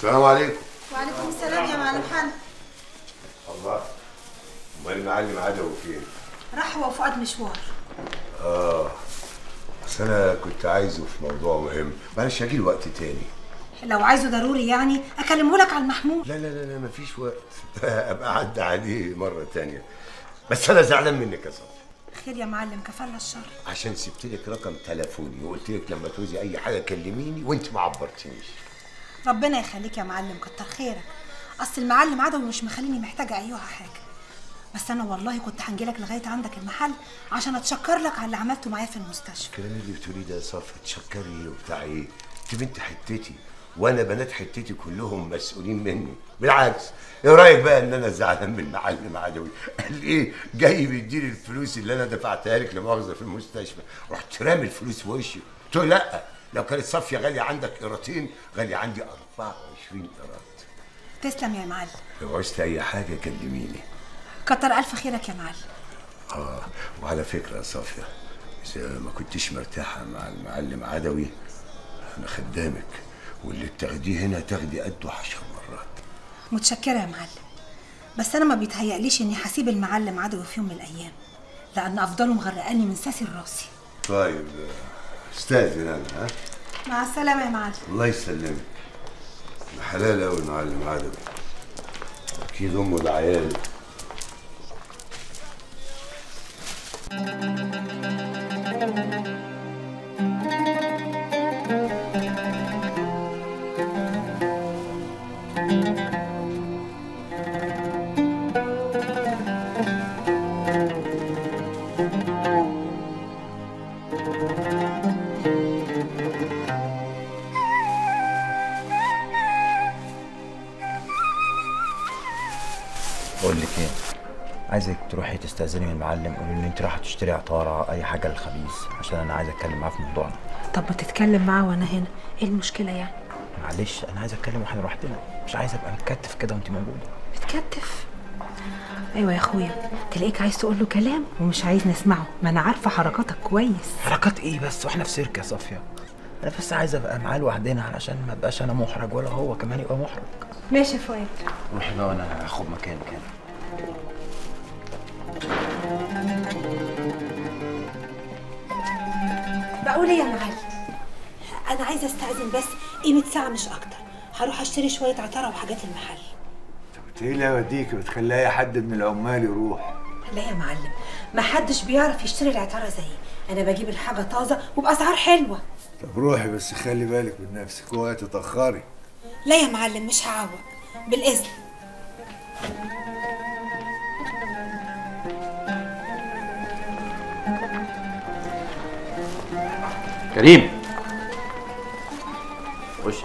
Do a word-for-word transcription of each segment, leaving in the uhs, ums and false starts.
السلام عليكم. وعليكم السلام يا معلم حنا. الله، امال المعلم عدوي فين؟ راح هو وفؤاد مشوار. اه بس انا كنت عايزه في موضوع مهم، معلش هجيلي وقت تاني. لو عايزه ضروري يعني اكلمه لك على المحمول. لا لا لا لا مفيش وقت ابقى اعدي عليه مره تانيه، بس انا زعلان منك يا صاحبي. خير يا معلم، كفالة الشر. عشان سبت لك رقم تليفوني وقلت لك لما تعوزي اي حاجه كلميني وانت ما عبرتنيش. ربنا يخليك يا معلم، كتر خيرك. اصل المعلم عدوي مش مخليني محتاجه ايها حاجه، بس انا والله كنت هنجيلك لغايه عندك المحل عشان اتشكر لك على اللي عملته معايا في المستشفى. الكلام اللي بتقوليه ده يا صفا تشكري وبتاع ايه؟ انت بنت حتتي وانا بنات حتتي كلهم مسؤولين مني. بالعكس، ايه رايك بقى ان انا زعلان من المعلم عدوي؟ قال ايه؟ جاي بيديني الفلوس اللي انا دفعتها لك لمؤاخذه في المستشفى، رحت رامي الفلوس في وشي. قلت له لا، لو كانت صافيه غاليه عندك قيراطين، غاليه عندي أربعة وعشرين قيراط. تسلم يا معلم. لو عوزت اي حاجه كلميني. كتر الف خيرك يا معلم. اه وعلى فكره يا صافيه، اذا ما كنتش مرتاحه مع المعلم عدوي انا خدامك، واللي بتاخديه هنا تاخدي قده عشر مرات. متشكره يا معلم، بس انا ما بيتهيأليش اني هسيب المعلم عدوي في يوم من الايام، لان افضله مغرقاني من ساسي لراسي. طيب استاذن انا. ها مع السلامه يا معلم. الله يسلمك. حلال قوي المعلم عدوي، اكيد امه ده عياله. بقول لك ايه، عايزك تروحي تستأذني من المعلم، قولي ان انت رايحه تشتري عطاره اي حاجه للخبيث، عشان انا عايز اتكلم معاه في موضوعنا. طب ما تتكلم معاه وانا هنا، ايه المشكله يعني؟ معلش انا عايز اتكلم واحنا لوحدنا، مش عايز ابقى متكتف كده وانت موجوده. متكتف؟ ايوه يا اخويا، تلاقيك عايز تقول له كلام ومش عايز نسمعه، ما انا عارفه حركاتك كويس. حركات ايه بس واحنا في سيرك يا صافيه؟ انا بس عايز ابقى معاه لوحدنا علشان ما ابقاش انا محرج ولا هو كمان يبقى محرج. ماشي يا فؤاد. روحي بقى وانا هاخد مكان كده. بقول ايه يا معلم، انا عايزه استأذن بس قيمه ساعه مش اكتر، هروح اشتري شويه عطاره وحاجات المحل. طب ايه اللي هيوديك بتخلي اي حد من العمال يروح؟ لا يا معلم، ما حدش بيعرف يشتري العطاره زيي، انا بجيب الحاجه طازه وباسعار حلوه. طب روحي بس خلي بالك من نفسك اوعي تتاخري. لا يا معلم مش هعوق، بالاذن. كريم خش.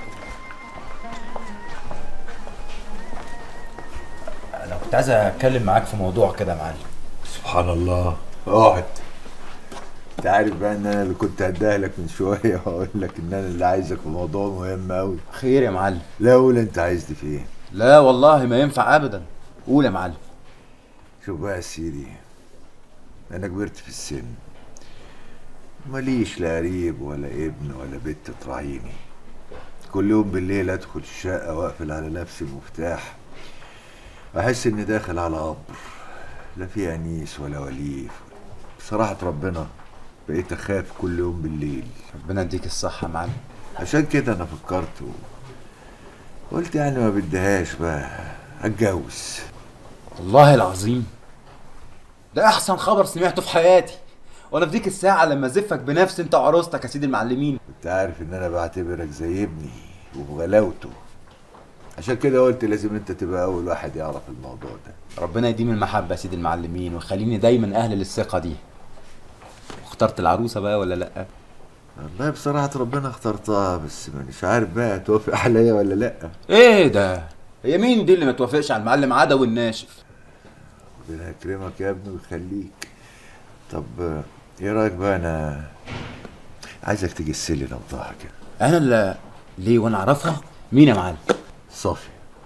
انا كنت عايز اتكلم معاك في موضوع كده يا معلم. سبحان الله، اقعد. انت عارف بقى ان انا اللي كنت هديهلك من شويه واقول لك ان انا اللي عايزك في موضوع مهم قوي. خير يا معلم؟ لا قول انت عايزني في ايه؟ لا والله ما ينفع ابدا، قول يا معلم. شوف بقى يا سيدي، انا كبرت في السن، ماليش لا قريب ولا ابن ولا بنت تراعيني. كل يوم بالليل ادخل الشقه واقفل على نفسي المفتاح، احس اني داخل على قبر لا في انيس ولا وليف. بصراحه ربنا بقيت اخاف كل يوم بالليل. ربنا يديك الصحه يا معلم. عشان كده انا فكرت وقلت يعني ما بديهاش بقى اتجوز. والله العظيم ده احسن خبر سمعته في حياتي، وانا في ديك الساعه لما ازفك بنفسي انت وعروستك يا سيدي المعلمين. كنت عارف ان انا بعتبرك زي ابني وبغلاوته، عشان كده قلت لازم انت تبقى اول واحد يعرف الموضوع ده. ربنا يديم المحبه يا سيدي المعلمين ويخليني دايما اهل للثقه دي. واخترت العروسه بقى ولا لا؟ والله بصراحه ربنا اخترتها، بس مش عارف بقى توافق عليا ولا لا. ايه ده؟ هي مين دي اللي ما توافقش على المعلم عدوي الناشف؟ ربنا يكرمك يا ابني ويخليك. طب ايه رايك بقى، انا عايزك تجسلي نبضها كده. انا اللي ليه وانا اعرفها؟ مين يا معلم؟ صافيه.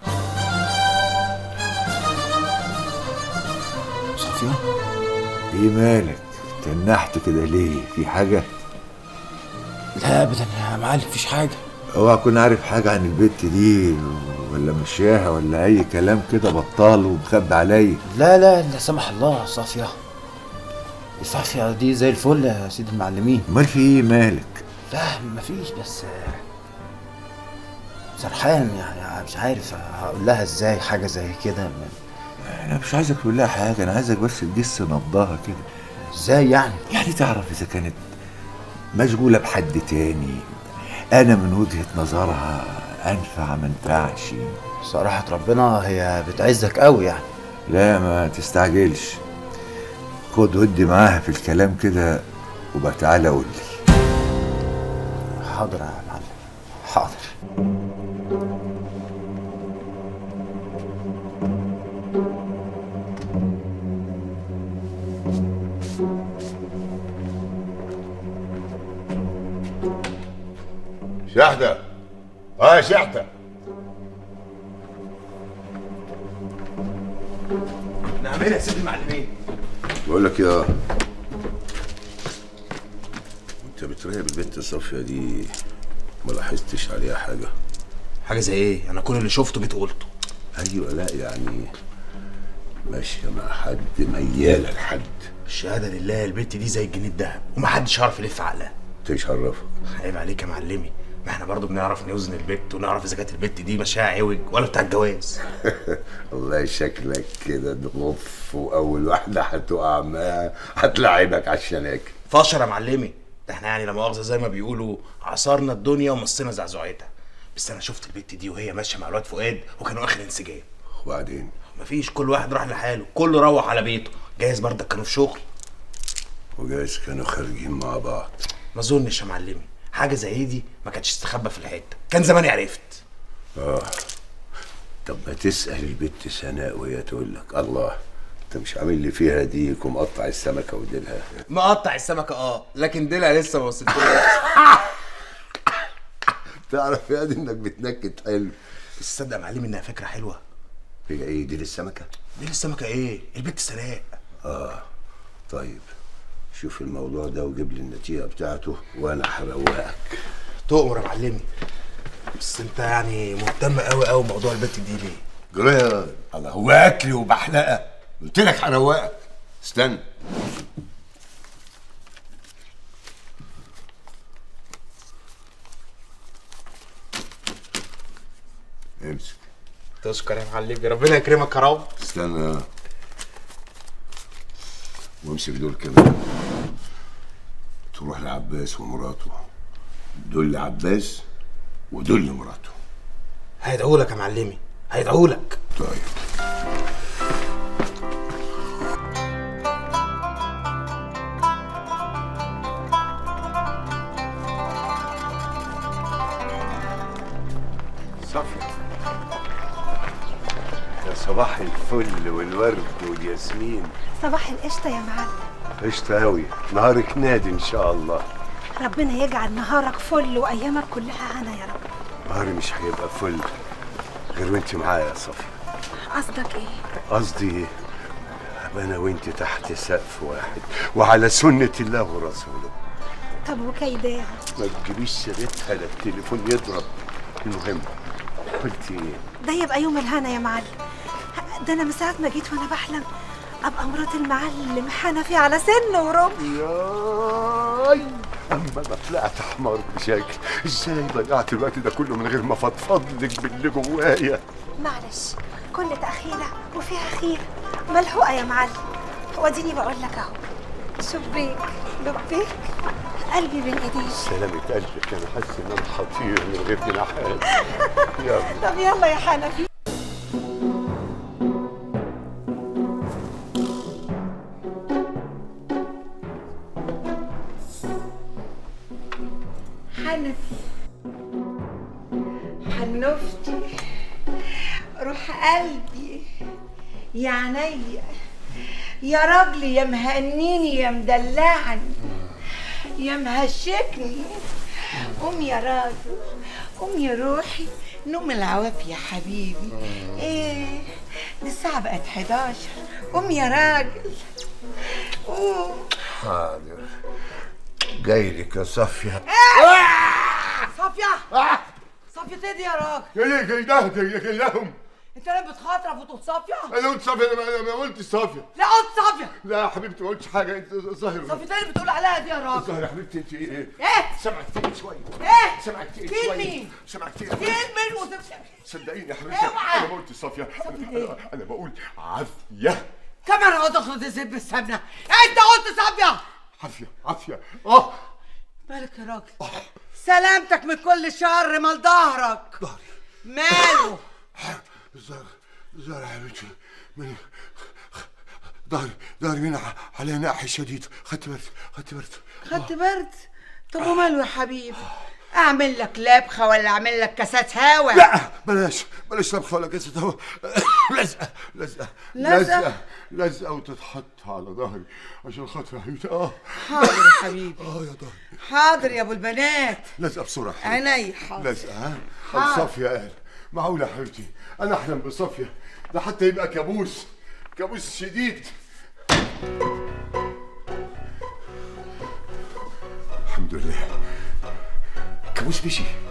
صافيه؟ ايه مالك؟ تنحت كده ليه؟ في حاجه؟ لا ابدا يا معلم مفيش حاجه. اوعى اكون عارف حاجه عن البت دي ولا مشاها ولا اي كلام كده بطال ومخبي عليا. لا لا لا سمح الله، صافيه صافيه دي زي الفل يا سيدي المعلمين. امال في ايه مالك؟ لا مفيش، بس سرحان يعني مش عارف هقول لها ازاي حاجه زي كده. انا مش عايزك تقول لها حاجه، انا عايزك بس تجس نبضها كده. ازاي يعني؟ يعني تعرف اذا كانت مشغوله بحد تاني، انا من وجهه نظرها انفع ما انفعش. صراحه ربنا هي بتعزك قوي يعني. لا ما تستعجلش، خد ودي معاها في الكلام كده وبقى تعالى قول لي. حاضر يا معلم، حاضر. شحتة، اه شحتة، نعمل يا سيدي المعلمين. بقول لك يا انت بتراقب البنت صافيه دي، ما لاحظتش عليها حاجه؟ حاجه زي ايه؟ انا كل اللي شفته جيت قلته. ايوه، لا يعني ماشيه مع حد، مياله لحد. الشهاده لله البت دي زي الجنيه الدهب ومحدش يعرف يلف عقلها. تشرفك. عيب عليك يا معلمي، ما احنا برضه بنعرف نوزن البت ونعرف اذا كانت البت دي ماشيه عوج ولا بتاع الجواز. والله شكلك كده ضغف، واول واحده هتقع معاها هتلعبك على الشناكل. فشر يا معلمي، ده احنا يعني لا مؤاخذه زي ما بيقولوا عصرنا الدنيا ومصينا زعزعتها. بس انا شفت البت دي وهي ماشيه مع الواد فؤاد وكانوا اخر انسجام. وبعدين؟ مفيش، كل واحد راح لحاله، كله روح على بيته. جايز بردك كانوا في شغل، وجايز كانوا خارجين مع بعض. ما اظنش يا معلمي، حاجه زي دي ما كانتش تستخبى في الحته، كان زماني عرفت. اه طب ما تسال البت سناء وهي تقول لك. الله، انت مش عامل لي فيها ديك ومقطع السمكه وديلها؟ مقطع السمكه اه، لكن ديلها لسه ما وصلتلهاش. تعرف يا دي انك بتنكت حلو. بس تصدق يا معلمي انها فكره حلوه. هي ايه دي للسمكه؟ دي للسمكه ايه؟ البت سناء. اه طيب شوف الموضوع ده وجيب لي النتيجه بتاعته وانا هروقك. تؤمر يا معلمي. بس انت يعني مهتم قوي قوي بموضوع البت دي ليه؟ جرى الله، هو اكلي وبحلقه؟ قلت لك هروقك. استنى. امسك. تشكر يا معلمي، ربنا يكرمك يا رب. استنى وامسك دول كمان. تروح لعباس ومراته، دول لعباس ودول لمراته. هيدعوا لك يا معلمي، هيدعوا لك. طيب صافية، يا صباح الفل والورد والياسمين. صباح القشطه يا معلم. قشطة أوي، نهارك نادي إن شاء الله. ربنا يجعل نهارك فل وايامك كلها هنا يا رب. نهاري مش هيبقى فل غير وانت معايا يا صافية. قصدك ايه؟ قصدي ابقى انا وانت تحت سقف واحد وعلى سنة الله ورسوله. طب وكيداها؟ ما تجيبيش سيرتها لا التليفون يضرب. المهم قلت ايه؟ ده يبقى يوم الهنا يا معلم. ده انا من ساعه ما جيت وانا بحلم ابقى مرات المعلم حنفي على سن ورب. ياي اما انا طلعت حمار بشكل. ازاي ضيعت الوقت ده كله من غير ما فضفض لك باللي جوايا؟ معلش، كل تأخيرة وفيها خير. ملحوقة يا معلم. وديني بقول لك اهو، شبيك لبيك قلبي بين ايديك. سلامة قلبك، انا حاسس ان انا خطير من غير جناحات. يلا طب يلا يا حنفي. حنفي حنفتي روح قلبي يا عينيا يا راجلي يا مهنيني يا مدلعني يا مهشكني. قوم يا راجل، قوم يا روحي، نوم العواف يا حبيبي. ايه دي الساعة بقت حداشر. قوم يا راجل قوم. حاضر، جاي لك يا صافية. صافية صفية ايه دي يا راجل؟ يا كيدهم يا كيدهم. انت ليه بتخاطرف وتقول صافية؟ انا قلت صافيه، انا ما قلتش صافيه. لا قلت صافية. لا يا حبيبتي ما قلتش حاجه، انت ظاهر. صفية اللي بتقول عليها دي يا راجل؟ ظاهر يا حبيبتي انت ايه؟ ايه؟ سمعك تقيل شويه. ايه؟ سمعك تقيل تقيل شويه. مين؟ سمعك تقيل. تقيل مين وسبت؟ صدقيني يا حبيبتي اوعى. انا ما قلتش صافيه، صافية ايه؟ انا بقول عافيه. كمان اقعد اخد الزيت بالسمنة، انت قلت صافية. عافيه عافيه. اه مالك يا راجل؟ سلامتك من كل شر، مال ظهرك. ظهري ماله؟ الظهر الظهر يا حبيبتي من ظهري ظهري من على ناحي شديد، خدت برد خدت برد خدت برد؟ طب وماله يا حبيبي؟ اعمل لك لبخه ولا اعمل لك كاسات هوا؟ لا بلاش بلاش لبخه ولا كاسة هوا. لزقه لزقه لزقة؟ لزقه وتتحط على ظهري عشان خاطر يا حبيبتي. اه حاضر يا حبيبي. اه يا ظهري. حاضر يا ابو البنات. لزقه بسرعه يا حبيبتي. عيني حاضر. لزقه ها. حاضر. صافيه قال معقوله يا حبيبتي انا احلم بصافيه؟ ده حتى يبقى كابوس، كابوس شديد. الحمد لله كابوس مشي.